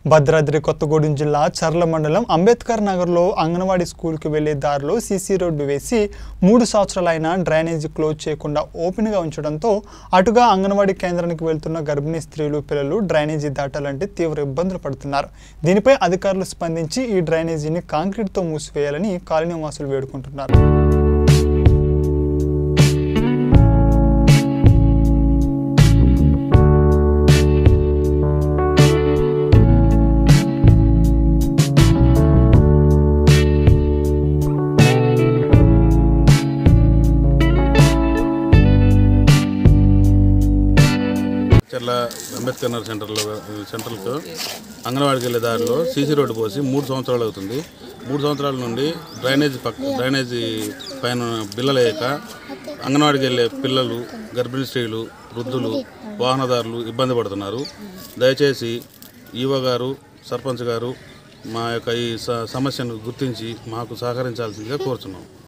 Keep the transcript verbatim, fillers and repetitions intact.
భద్రాద్రి కొత్తగూడెం జిల్లా చర్ల మండలం అంబేద్కర్ నగర్లో అంగన్వాడీ స్కూల్కి వెళ్లే దారిలో సీసీ రోడ్డు వేసి మూడు సంవత్సరాలైన డ్రైనేజీ క్లోజ్ చేయకుండా ఓపెన్గా ఉంచడంతో అటుగా అంగన్వాడీ కేంద్రానికి వెళ్తున్న గర్భిణీ స్త్రీలు పిల్లలు డ్రైనేజీ దాటాలంటే తీవ్ర ఇబ్బందులు పడుతున్నారు. దీనిపై అధికారులు స్పందించి ఈ డ్రైనేజీని కాంక్రీట్తో మూసివేయాలని కాలనీ వాసులు వేడుకుంటున్నారు. చర్ల అంబేద్కర్ నగర్ సెంటర్లో సెంటర్లకు అంగన్వాడికి వెళ్ళే దారిలో సీసీ రోడ్డు పోసి మూడు సంవత్సరాలు అవుతుంది. మూడు సంవత్సరాల నుండి డ్రైనేజీ పక్క డ్రైనేజీ పైన బిల్లలేక అంగన్వాడికి వెళ్ళే పిల్లలు, గర్భిణీ స్త్రీలు, వృద్ధులు, వాహనదారులు ఇబ్బంది పడుతున్నారు. దయచేసి ఈవో గారు, సర్పంచ్ గారు మా యొక్క ఈ సమస్యను గుర్తించి మాకు సహకరించాల్సిందిగా కోరుతున్నాం.